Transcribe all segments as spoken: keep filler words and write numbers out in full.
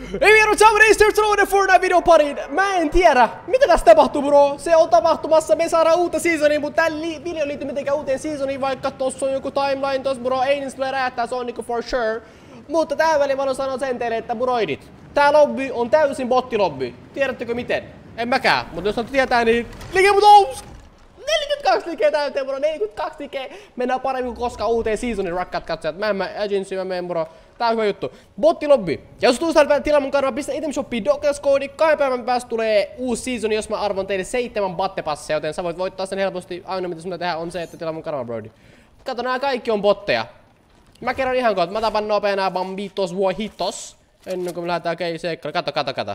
Ei vieru Jammeris, tervetuloa Fortnite videon pariin. Mä en tiedä, mitä tässä tapahtuu bro. Se on tapahtumassa, me saadaan uutta seasonia, mutta tää li video liittyy mitenkään uuteen seasoniin, vaikka tossa on joku timeline tossa bro. Ei niistä tulee räättää, se on niinku for sure. Mutta tähän väliin mä haluan sanoa sen teille, että broidit. Tää lobby on täysin bottilobby. Tiedättekö miten? En mäkään, mutta jos on tietää niin liike mut ous! neljäkymmentäkaksi liikeä täyteen bro, neljäkymmentäkaksi liikeä. Mennään paremmin kuin koskaan uuteen seasonin, rakkaat katsojat. Mä en mä agency, mä menen bro. Tää on hyvä juttu. Bottilobby. Ja jos tulet täältä tilaa mun kanava, pistä item shopiin Dockers-koodi. Kahden päivän päästä tulee uusi seasoni, jos mä arvon teille seitsemän battepasseja, joten sä voit voittaa sen helposti. Ainoa mitä sun tehdä on se, että tilaa mun kanava brody. Kato, nää kaikki on botteja. Mä kerron ihan kohta, mä tapan nopea nää bambitos vuohitos. Ennen kuin me lähdetään keiseikkailemaan. Kato, kato, kato.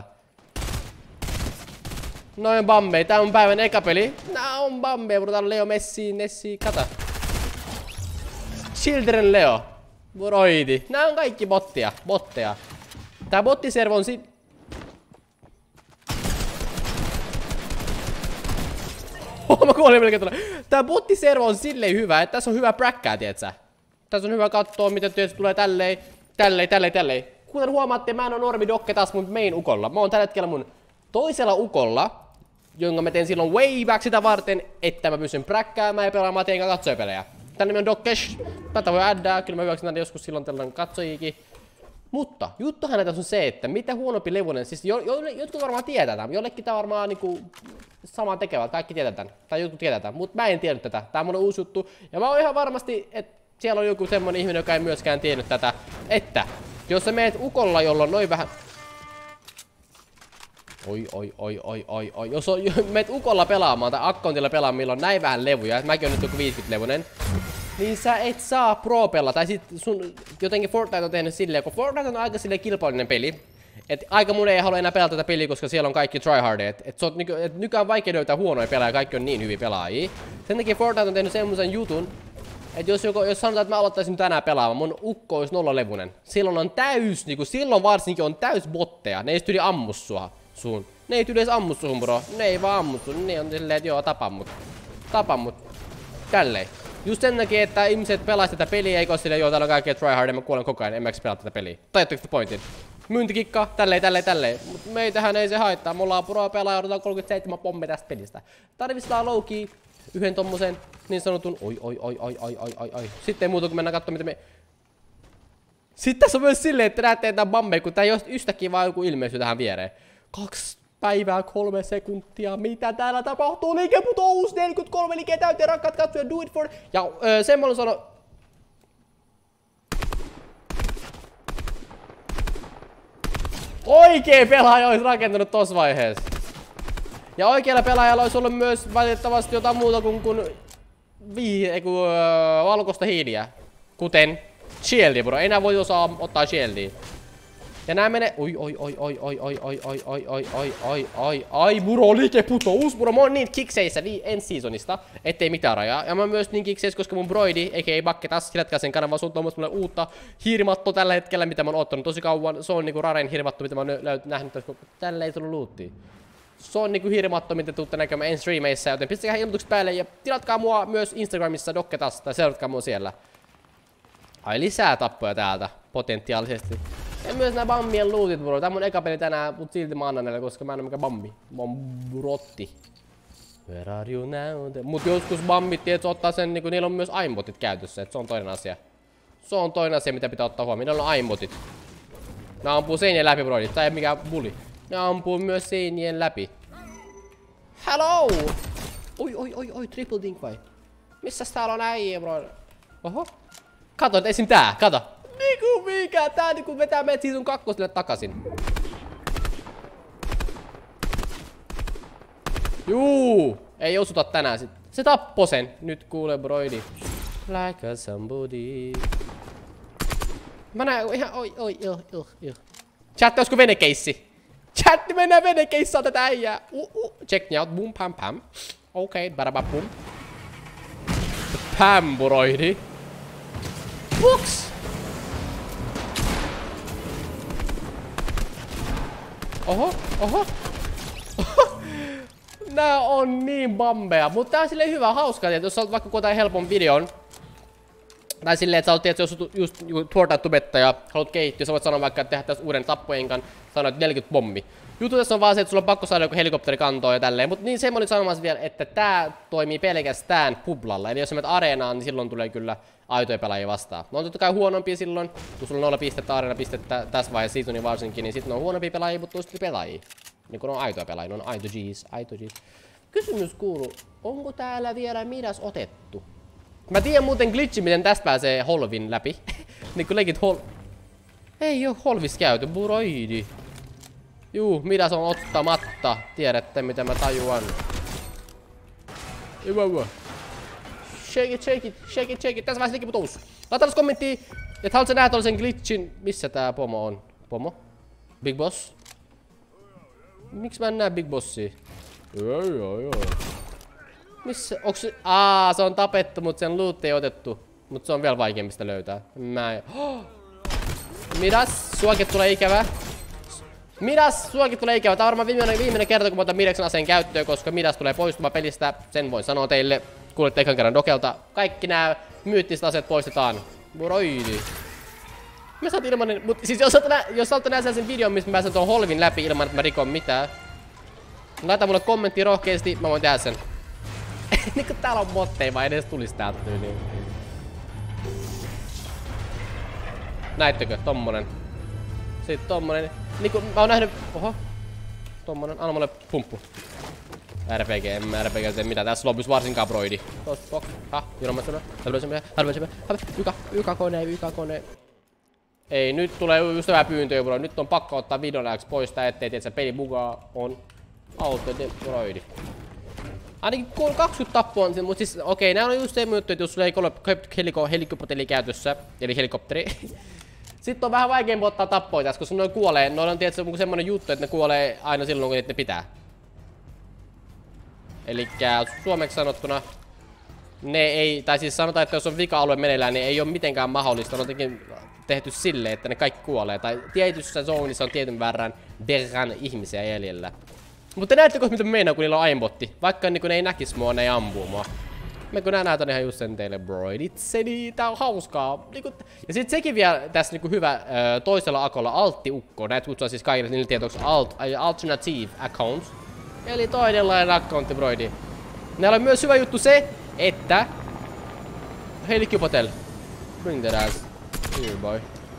Noin bambei, tää on päivän eka peli. Nää on bambei, bro. Tää on Leo, Messi, Nessi, kato. Children Leo. Broidi. Nää on kaikki bottia, botteja. Tää bottiservo on si... Oh, mä kuolin melkein tuolla. Tää bottiservo on silleen hyvä, että tässä on hyvä präkkää, tietsä. Tässä on hyvä katsoa, miten työt tulee tälleen, tälleen, tälleen, tälleen. Kuten huomaatte, mä en oo normi dokke taas mun main ukolla. Mä oon tällä hetkellä mun toisella ukolla, jonka mä teen silloin way back sitä varten, että mä pystyn präkkäämään ja pelaamaan teidän katsojapelejä. Tän nimi on Dokkesh. Tätä voi addää, kyllä mä hyväksyn tänne joskus silloin tällainen katsojikin. Mutta juttuhan tässä on se, että mitä huonompi levunen, siis jo, jo, jotkut varmaan tietää tämän, jollekin tää varmaan niinku sama tekevät, kaikki tietää tämän, tai jotkut tietää tämän, mutta mä en tiennyt tätä, tää on mun uusi juttu. Ja mä oon ihan varmasti, että siellä on joku semmonen ihminen, joka ei myöskään tiennyt tätä, että jos sä meet ukolla, jolla on noin vähän... Oi, oi, oi, oi, oi, oi. Jos on, meet ukolla pelaamaan tai accountilla pelaamaan, milloin on näin vähän levuja, mäkin on nyt joku viisikymmentä-levunen, niin sä et saa pro-pella, tai sit sun jotenkin Fortnite on tehnyt silleen, kun Fortnite on aika silleen kilpailullinen peli, et aika mun ei halua enää pelata tätä peliä, koska siellä on kaikki tryhardeja, et, et, nyky, et nykyään on vaikea löytää huonoja pelaajia, kaikki on niin hyviä pelaajia. Sen takia Fortnite on tehnyt semmosen jutun, että jos, jos sanotaan, että mä aloittaisin tänään pelaamaan, mun ukko olisi nollalevunen. Silloin on täys, niinku silloin varsinkin on täys botteja, ne ei tyli ammu sua, sun. Ne ei tyli edes ammu suhun bro, ne ei vaan ammu sun, ne on silleen, että joo tapa mut. Tapa mut. Tälleen. Just sen takia, että ihmiset pelaisi tätä peliä, eikö silleen, joo täällä on kaikkea tryhard ja mä kuolen koko ajan, en mä eikö pelaa tätä peliä. Tajutteko te pointin? Myyntikikka, tälleen, tälleen, tälleen. Mut meitähän ei se haittaa, me ollaan pro pelaaja, odotetaan kolmekymmentäseitsemän pommi tästä pelistä. Tarvitaan low-key, yhden tommosen niin sanotun, oi oi oi oi oi oi oi oi. Sitten ei muuta kun mennään katsomaan mitä me... Sitten tässä on myös silleen, että näette tää bambe, kun tää just yhtäkkiä vaan joku ilmeisesti tähän viereen. Kaksi päivää, kolme sekuntia, mitä täällä tapahtuu? Liike putous, neljäkymmentäkolme liikeä täyteen, rakkaat katsojat, do it for... Ja öö, sen mä olen sanonut... Oikee pelaaja olisi rakentanut tossa vaiheessa. Ja oikealla pelaajalla olisi ollut myös valitettavasti jotain muuta kuin, kuin vii, eiku, öö, valkoista hiiliä. Kuten shieldi, bro. Ei enää voi osaa ottaa shieldia. Ja nää menee... Oi oi oi oi oi oi oi oi oi oi oi oi oi oi bro, liike putous, bro. Mä oon niin kikseissä ensi seasonista, ettei mitään rajaa. Ja mä oon myös niin kikseissä, koska mun broidi, eikä Bakke taas silätkää sen kanava, se on tuommoista mulle uutta hirmatto tällä hetkellä, mitä mä oon ottanut tosi kauan. Se on niinku rarein hirmatto, mitä mä oon nähnyt, tällä ei tullut luuttia. Se on niinku hirmatto, mitä tuutte näkemään ensi streameissa, joten pistäkää ilmoitukset päälle ja tilatkaa mua myös Instagramissa Dokketas, tai seuratkaa mua siellä. Ai lisää tappoja täältä, potentiaalisesti. Ja myös nää bammien lootit, bro. Tää on mun eka peli tänään, mut silti mä annan näille, koska mä en oo mikä bammi. Mä oon brotti. Where are you now? Mut joskus bammit, tiedät, ottaa sen, niinku niillä on myös aimbotit käytössä, et se on toinen asia. Se on toinen asia, mitä pitää ottaa huomioon. Niillä on aimbotit. Nää ampuu seinien läpi, bro. Tää ei mikään bully. Nää ampuu myös seinien läpi. Hello! Oi, oi, oi, oi, triple dink vai? Missäs täällä on äijä, bro? Oho. Kato, esim tää, kato. Niinku mikä, tää niinku vetää meidät season kakkoselle takaisin. Juu, ei osuta tänään sit. Se tappo sen. Nyt kuule broidi. Like a somebody. Mä näen ihan, oi, oi, oi, oi, oi. Chatti, olisiko venekeissi? Chatti, mennään venekeissaan tätä äijää. Uh, uh. Check me out, boom, pam, pam. Okei, okay, barabam, boom. Pam, broidi. Box! Oho, oho. Nää on niin bambeja, mutta tää on silleen hyvä, hauska, että jos sä oot vaikka jotain helpon videon, Tai silleen, että sä oot, että jos just tuotat tubetta ja haluat kehittyä, sä voit sanoa vaikka, että tehdä tästä uuden tappojenkan, sanoit neljäkymmentä pommi. Juttu tässä on vaan se, että sulla on pakko saada joku helikopteri kantoon ja tälleen, mutta niin semmoinen sanomassa vielä, että tää toimii pelkästään publalla. Eli jos sä menet areenaan, niin silloin tulee kyllä aitoja pelaajia vastaan. No on totta kai huonompia silloin, kun sulla on nolla pistettä, areena pistettä tässä vaiheessa seasonin varsinkin, niin sitten on huonompia pelaajia, mutta toista pelaajia. Niin kun on aitoja pelaajia, on aito G's, aito G's. Kysymys kuuluu, onko täällä vielä midas otettu? Mä tiedän muuten glitchi, miten tästä pääsee holvin läpi. Niin kun legit hol... Ei oo holvis käyty, buroidi. Juu, midas on ottamatta. Tiedätte mitä mä tajuan. Wow. Shake it, shake it, shake it, shake it. Tässä vaiheessa likiputous. Laita alas kommenttia, että haluat sä nähdä tollasen glitchin. Missä tää pomo on? Pomo? Big Boss? Miksi mä en näe Big Bossia? Joo, joo, joo. Missä? Onks se? Aa, se on tapettu, mut sen loot ei otettu. Mut se on vielä vaikeampi sitä löytää. Mä en... Oh! Midas, suakin tulee ikävä. Midas, suakin tulee ikävä. Tää on varmaan viimeinen, viimeinen kerta, kun mä otan Midaksen aseen käyttöön, koska Midas tulee poistumaan pelistä. Sen voin sanoa teille. Kuulette ekan kerran Dokelta. Kaikki nää myyttiset aseet poistetaan. Buroidi. Mä saat ilmanen... Mut siis jos saatte nähdä sen videon, missä mä pääsen tuon holvin läpi ilman, että mä rikon mitään. Laita mulle kommentti rohkeasti, mä voin tehdä sen. Niinku täällä on botteja, vaan edes tulis täältä tyyliin. Näittekö? Tommonen. Sitten tommonen. Niinku mä oon nähnyt... Oho. Tommonen. Anna mulle pumppu. R P G, en mä R P G tee mitään. Tässä loppus varsinkaan broidi. Tosta pok. Ha. Junomaisena. Halvaisemmin. Halvaisemmin. Yka. Yka kone. Yka kone. Ei, nyt tulee ystävää pyyntöjä, bro. Nyt on pakko ottaa videoläks pois tää, ettei tiedä, peli bugaa on auto de broidi. Ainakin kaksikymmentä tappoa on, mutta siis okei, okay, nää on just se juttu, että jos sulla ei ole heliko, helikopteri käytössä, eli helikopteri. Sitten on vähän vaikeampi ottaa tappoja tässä, koska ne kuolee. Ne on tietysti semmonen juttu, että ne kuolee aina silloin, kun ne pitää. Elikkä suomeksi sanottuna, ne ei, tai siis sanotaan, että jos on vika-alue meneillään, niin ei ole mitenkään mahdollista. Ne on jotenkin tehty silleen, että ne kaikki kuolee. Tai tietyssä zoonissa on tietyn verran verran ihmisiä jäljellä. Mutta näettekö mitä meinaa, kun niillä on aimbotti? Vaikka niin kun ne ei näkis mua, ne ei ampuu mua. Mä kun nää näytän ihan just sen teille, bro. Itseni, tää on hauskaa. Ja sit sekin vielä tässä niinku hyvä toisella akolla Altti-ukko. Näitä kutsua siis kaikille niille tietoiksi alt, alternative accounts. Eli toinenlainen accountti, broidi. Näillä on myös hyvä juttu se, että... Helikipotel. Bring that ass. Here, boy.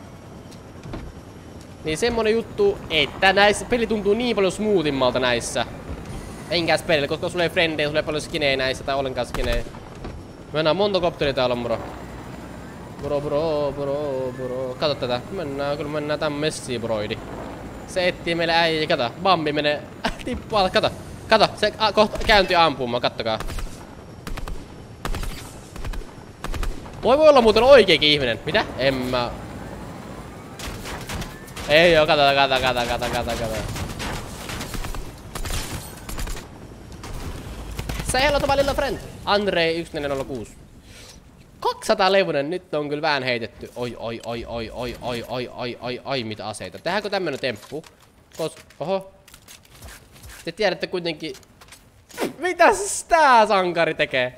Niin semmonen juttu, että näissä peli tuntuu niin paljon smoothimmalta näissä. Enkäs pelille, koska sulla ei frendejä, sulla ei paljon skinejä näissä tai ollenkaan skinejä. Mennään monta kopteria täällä on, bro. Bro, bro, bro, bro. Kato tätä. Mennään, kyllä mennään tän messiin, broidi. Se etsii meille äijä, kato. Bambi menee tippuu, kato. Kato, se a, kohta käynti ampumaan, kattokaa. Voi voi olla muuten oikeekin ihminen. Mitä? En mä... Ei oo, kato, kato, kato, kato, kato, kato. Say hello to my little friend. Andre yksi neljä nolla kuusi. kaksisataa levunen, nyt on kyllä vähän heitetty. Oi, oi, oi, oi, oi, oi, oi, oi, oi, oi, mitä aseita. Tehdäänkö tämmönen temppu? Kos... Oho. Te tiedätte kuitenkin... Mitäs tää sankari tekee?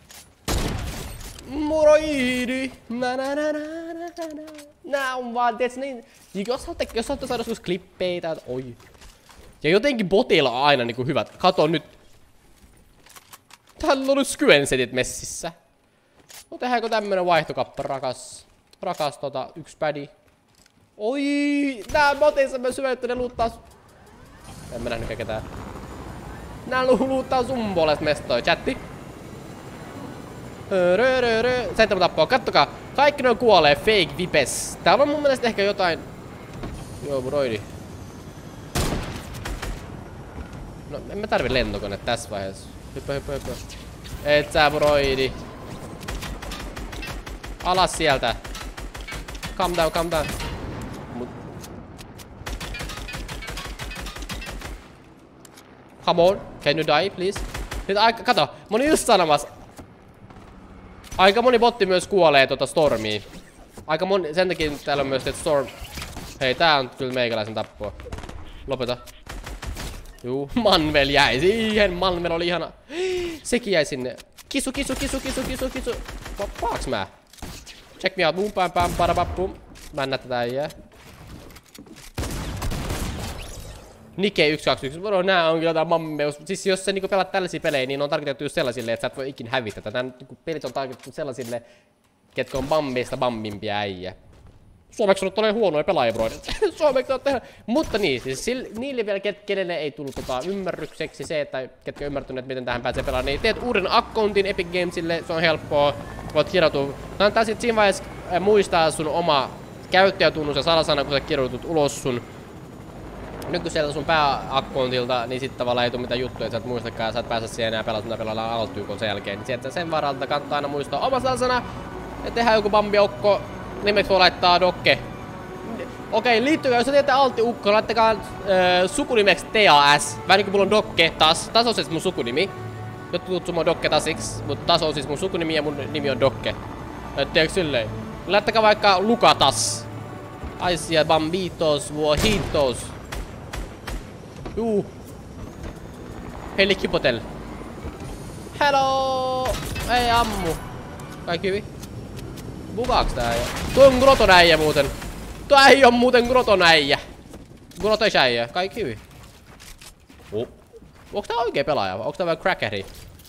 Muroidi. Na na na na na na. Nää on vaan, tiiäks niin... Jos saatte, jos saatte saada joskus klippeitä, oi. Ja jotenkin botilla on aina niinku hyvät. Kato nyt. Täällä on nyt skyensetit messissä. No tehdäänkö tämmönen vaihtokappa, rakas. Rakas tota, yks pädi. Oi, nää boteissa myös hyvä, että ne luuttaa... En mä nähnytkään ketään. Nää luuttaa sun puolesta mestoi, chatti. Seitsemän tappoa, kattokaa. Kaikki noin kuolee, fake vipes. Täällä on mun mielestä ehkä jotain... Joo, broidi. No, en mä tarvi lentokone tässä vaiheessa. Hyppä, hyppä, hyppä. Et sä, broidi. Alas sieltä. Calm down, calm down. Mut. Come on, can you die, please? Nyt aika, kato, mä olin just sanomassa. Aika moni botti myös kuolee tota Stormiin. Aika moni, sen takia täällä on myös että Storm... Hei, tää on kyllä meikäläisen tappoa. Lopeta. Juu, Manvel jäi siihen. Manvel oli ihana. Sekin jäi sinne. Kisu, kisu, kisu, kisu, kisu, kisu. Vapaaks mä? Check me out. Boom, pam, pam, parabapum. Mä en näe tätä äijää. Nike yksi kaksi yksi. Bro, nää on kyllä jotain mammeus. Siis jos sä niinku pelaat tällaisia pelejä, niin on tarkoitettu just sellaisille, että sä et voi ikin hävitä. Tää niinku pelit on tarkoitettu sellaisille, ketkä on bambeista bambimpia äijä. Suomeksi on todella huonoja pelaajia, bro. Suomeksi on tehdä. Mutta niin, siis sille, niille vielä, ket, kenelle ei tullut tota ymmärrykseksi se, että ketkä ymmärtänyt, miten tähän pääsee pelaamaan, niin teet uuden accountin Epic Gamesille, se on helppoa. Voit kirjautua. Kannattaa sit siinä vaiheessa muistaa sun oma käyttäjätunnus ja salasana, kun sä kirjoitut ulos sun nyt kun sieltä sun pääakkoontilta, niin sit tavallaan ei tuu mitään juttuja, että sä et muistakaan ja sä et pääse siihen enää pelata, mitä pelaillaan alt-ykon sen jälkeen. Niin sieltä sen varalta kannattaa aina muistaa oma salasana ja tehdään joku bambiaukko. Nimeksi voi laittaa dokke. Okei, liittykää, jos sä teette altti-ukko, laittakaa äh, sukunimeksi T A S. Vähän niinku mulla on dokke tas. Tas on siis mun sukunimi. Jotkut kutsuu mua dokke tasiksi, mutta tas on siis mun sukunimi ja mun nimi on dokke. Etteekö silleen? Laittakaa vaikka Lukatas. Aisia bambitos, vuohitos. Juu. Hei, Likkipotel. Hello! Ei ammu. Kaikki hyvin? Bugaaks tää äijä? Tuo on Groton äijä muuten. Tuo ei on muuten Groton äijä. Groton äijä. Kaikki hyvin. Oh. Onks tää oikee pelaaja? Onks tää vähän crackeri?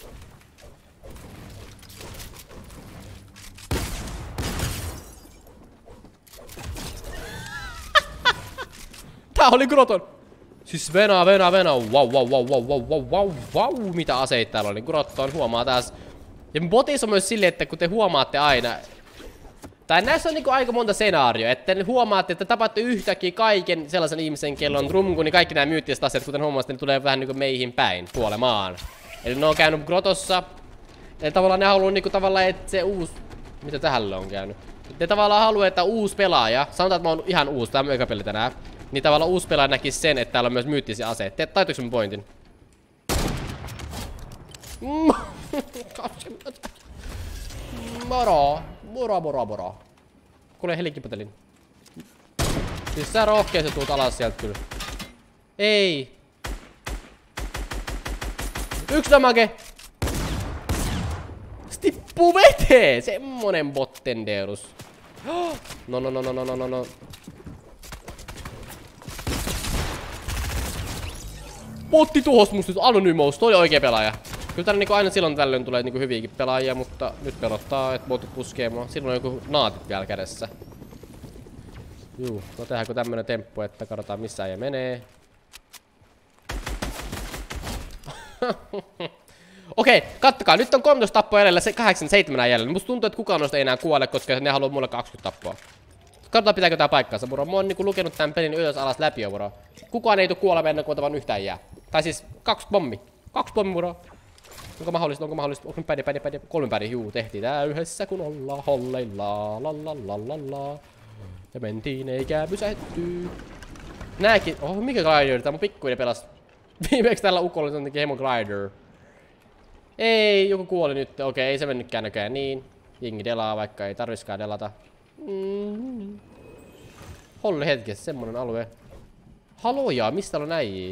Tää oli Groton. Siis venaa, venaa, venaa. Wow, wow, wow, wow, wow, wow, wow, wow. Mitä aseita täällä oli. Groton huomaa taas. Ja botissa on myös silleen, että kun te huomaatte aina. Tai näissä on niinku aika monta scenaarioa, että te huomaatte, että tapatte yhtäkkiä kaiken sellaisen ihmisen, kello on rumku, niin kaikki nämä myyttiset asiat, kuten huomaatte, ne tulee vähän niinku meihin päin, kuolemaan. Eli ne on käynyt Grotossa. Eli tavallaan ne haluaa niinku tavallaan, että se uusi... Mitä tähän on käynyt? Ne tavallaan haluaa, että uusi pelaaja, sanotaan, että mä oon ihan uusi, tää on eka peli tänään. Niin tavallaan uusi pelaaja näkisi sen, että täällä on myös myyttisiä aseita. Taituuko mun pointin? Moro! Moro, moro, moro. Kuule helikkipotelin. Siis sä rohkeasti tuut alas sieltä kyllä. Ei. Yksi damage. Se tippuu veteen. Semmonen bottendeurus. No no no no no no no no. Botti tuhos musta nyt Anonymous. Toi oli oikea pelaaja. Kyllä täällä niinku aina silloin tällöin tulee niinku hyviäkin pelaajia, mutta nyt pelottaa, että botit puskee mua. Silloin on joku naatit vielä kädessä. Juu, no tehdäänkö tämmönen temppu, että katsotaan missä ei menee. Okei, kattokaa, nyt on kolmetoista tappoa jäljellä, se kahdeksankymmentäseitsemän jäljellä. Musta tuntuu, että kukaan noista ei enää kuole, koska ne haluaa mulle kaksikymmentä tappoa. Katsotaan pitääkö tää paikkaansa, bro. Mä oon niinku lukenut tän pelin ylös alas läpi jo, bro. Kukaan ei tuu kuolemaan ennen kuin otavan yhtään jää. Tai siis kaksi pommi. Kaksi pommi, bro. Onko mahdollista, onko mahdollista, onko pädi, pädi, pädi, kolme pädi, juu, tehtiin tää yhdessä kun ollaan holleilla, la la la la la. Ja mentiin eikä pysähtyy. Nääkin, oh mikä glider, tää mun pikkuinen pelas. Viimeksi tällä ukolla on teki hemo glider. Ei, joku kuoli nyt, okei, ei se mennytkään näköjään niin. Jengi delaa, vaikka ei tarviskaan delata. Mm. Holle hetkessä, semmonen alue. Haloja, mistä täällä on äijii?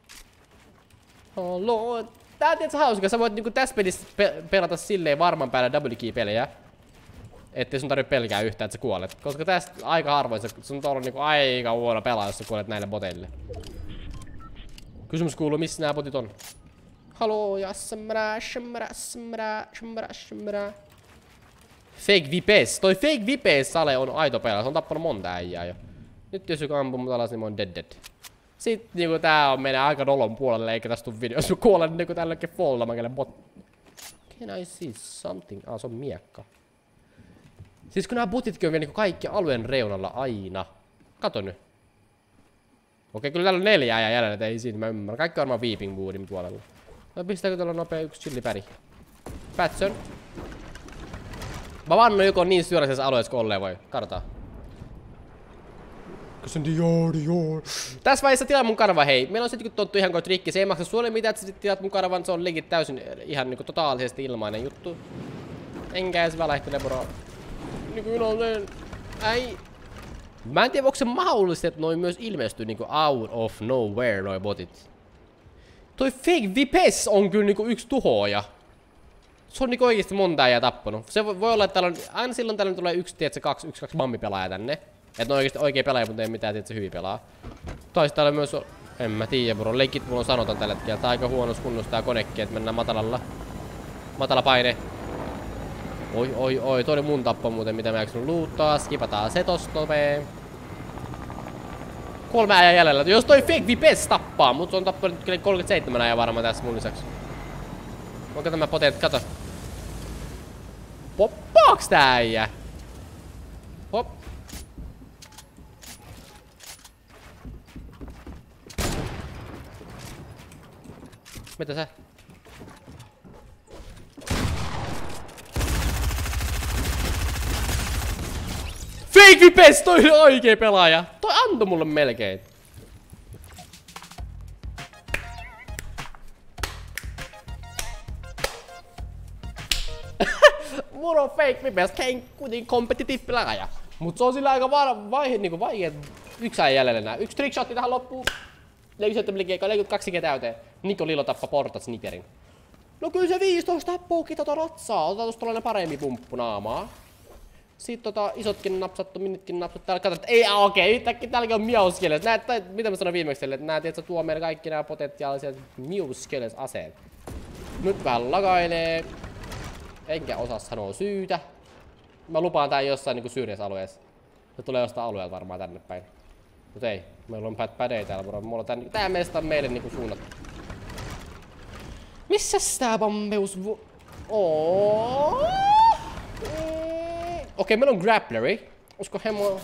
Halo. Tää on tietysti hauska, sä voit niinku tässä pelissä pe pelata silleen varman päällä double key pelejä. Ettei sun tarvitse pelkää yhtään, että sä kuolet. Koska tästä aika harvoin sun on niinku aika huono pelaa, jos sä kuolet näille boteille. Kysymys kuuluu, missä nämä botit on? Haloo, ja samra, samra, samra, samra, samra. Fake Vipes. Toi Fake Vipes sale on aito pelaa, se on tappanut monta äijää jo. Nyt jos joku ampuu mut alas, niin mä oon dead dead. Sitten niinku tää on menee aika nolon puolelle, eikä tästä tuu video. Jos mä kuolen niinku tällekin foldamagelle bot. Can I see something? Ah, se on miekka. Siis kun nää botitkin on vielä niinku kaikki alueen reunalla aina. Kato nyt. Okei, kyllä täällä on neljä äijää jäljellä, et ei siitä mä ymmärrän. Kaikki on varmaan Weeping Woodin puolella. No pistääkö täällä nopea yksi chillipäri? Patson. Mä vannon joko niin syrjäisessä alueessa kuin olleen voi. Katsotaan. Cause Dior, Dior. Tässä vaiheessa tilaa mun kanava, hei. Meillä on sitten tottu ihan kuin trikki. Se ei maksa sulle mitään, että sä tilaat mun kanavan. Se on legit täysin ihan niinku totaalisesti ilmainen juttu. Enkä edes välähtele, bro. Niinku minä olen... Äi... Mä en tiedä, onko se mahdollista, että noin myös ilmestyy niinku out of nowhere noi botit. Toi Fake Vipes on kyllä niinku yksi tuhoaja. Se on niinku oikeesti monta äijää tappanut. Se voi, voi olla, että täällä on, aina silloin tällöin tulee yksi, tiedätkö, kaksi, yksi, kaksi mammipelaajaa tänne. Että ne on oikeesti oikein pelaaja, mutta ei mitään, tiedätkö, hyvin pelaa. Tai täällä myös, en mä tiedä bro, leikit mulla on sanotaan tällä hetkellä. Tää on aika huonossa kunnossa tää konekki, että mennään matalalla. Matala paine. Oi, oi, oi, toi oli mun tappo muuten, mitä mä jaksanut luuttaa. Skipataan se tosta nopee. Kolme äijää jäljellä. Jos toi Fake Vipes tappaa, mut se on tappanut kyllä kolmekymmentäseitsemän äijää varmaan tässä mun lisäksi. Onko tämä potet? Kato. Poppaaks tää äijä? Hop. Mitä sä? Fake Vipes! Toi oli oikee pelaaja! Toi antoi mulle melkein. Muro Fake Vipes, kein kuitenkin competitive pelaaja. Mut se on sillä aika va vaihe, niinku vaikea. Yksi äijä jäljellä nää. Yksi trickshotti tähän loppuun. neljäkymmentäkaksi G täyteen. Niko Lilo tappa portat sniperin. No kyllä se viisitoista tappookin tota ratsaa. Otetaan tosta tollanen parempi pumppu naamaa. Sitten tota isotkin napsattu, minitkin napsattu. Täällä katsot, ei okei, okay, yhtäkkiä täälläkin on miauskeles. Näet, tai mitä mä sanoin viimeksi teille, että nää tiedät, tuo meille kaikki nää potentiaaliset miauskeles aseet. Nyt vähän lagailee. Enkä osaa sanoa syytä. Mä lupaan tää jossain niinku syrjässä alueessa. Se tulee jostain alueelta varmaan tänne päin. Mut ei, meillä on päät pädejä täällä, bro. Mulla on tää, tää mesta on meille niinku suunnattu. Missäs tää bambeus vu... Oh. Mm. Okei, okay, meillä on grappleri. Olisiko hemmo...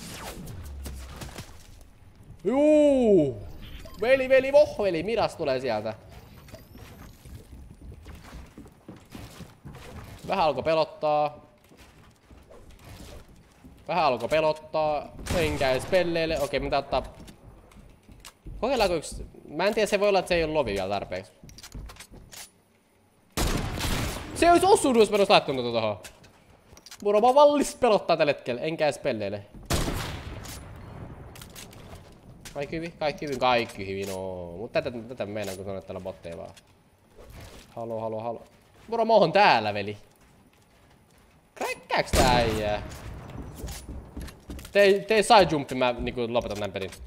Juu! Veli, veli, vohveli, midas tulee sieltä. Vähän alkoi pelottaa. Vähän alkoi pelottaa. Enkä edes pelleille. Okei, okay, mitä ottaa... Kokeillaanko yks... Mä en tiedä, se voi olla, että se ei ole lovi vielä tarpeeksi. Se olisi osunut, jos mä ois laittanut tota tohon. Muro vaan vallis pelottaa tällä hetkellä, enkä edes pelleille. Kaikki hyvin, kaikki hyvin, kaikki hyvin, no. Mut tätä, tätä meinaan, kun sanoin, että täällä botteja vaan. Halo, halo, halo. Muro, mä oon täällä, veli. Kräkkääks tää äijää? Tee, tee side jumpi, mä niinku lopetan tän pelin.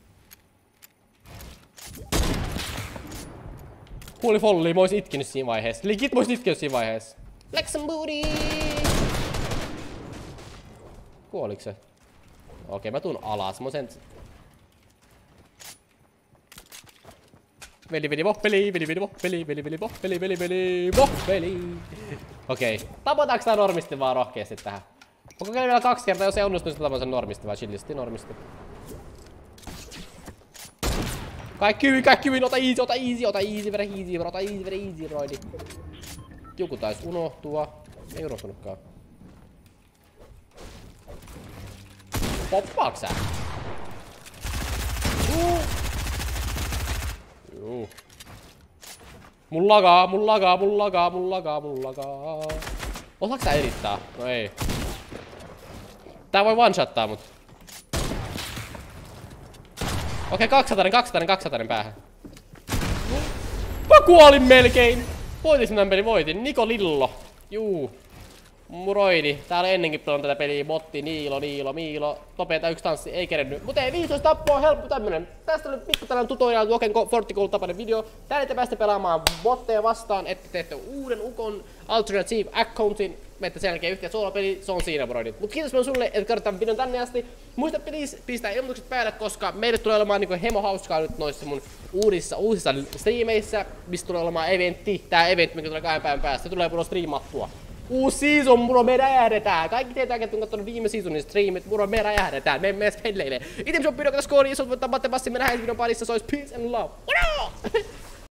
Huoli folli, mä ois itkinyt siinä vaiheessa. Ligit mä ois itkinyt siinä vaiheessa. Flex some booty! Kuoliks se? Okei, mä tuun alas. Mä sen... Veli, veli, vohveli, veli, veli, vohveli, veli, veli, vohveli, veli, veli, vohveli. Okei. Tapataanko tää normisti vaan rohkeesti tähän? Mä kokeilen vielä kaksi kertaa, jos ei onnistu, niin tapan sen normisti vaan chillisti, normisti. Kaikki hyvin, kaikki hyvin, ota easy, ota easy, ota easy, very easy, bro, ota easy, very easy, roidi. Joku taisi unohtua. Ei unohtunutkaan. Poppaaks sä? Uh. Juu. Mun lagaa, mun lagaa, mun lagaa, mun lagaa, mun lagaa. Osaaks sä edittää? No ei. Tää voi one-shottaa mut. Okei, kaksisataa, kaksisataa, kaksisataa päähän. Mä kuolin melkein! Voitin tämän pelin, voitin. Niko Lillo. Juu. Muroidi. Täällä ennenkin pelannut tätä peliä. Botti, Niilo, Niilo, Miilo. Nopeeta yksi tanssi, ei kerennyt. Mut ei, viisitoista tappoa, helppo tämmönen. Tästä oli pikku tällainen tutorial, Woken Forticool tapainen video. Täällä te päästä pelaamaan botteja vastaan, että teette uuden Ukon Alternative Accountin. Menette sen jälkeen yhteen soolopeli, se on siinä, broidit. Mut kiitos sulle, että katsoit tämän videon tänne asti. Muista please pistää ilmoitukset päälle, koska meille tulee olemaan niinku hemo hauskaa nyt noissa mun uudissa, uusissa striimeissä, mistä tulee olemaan eventti. Tää eventti, mikä tulee kahden päivän päästä, se tulee mulla striimattua. Uusi season, muro, me räjähdetään. Kaikki tietää, että on kattonut viime seasonin striimit, muro, me räjähdetään. Me mene pelleille. Item shop video, kato skoori, jos voit tapatte passi, me nähdään videon parissa, se olisi peace and love.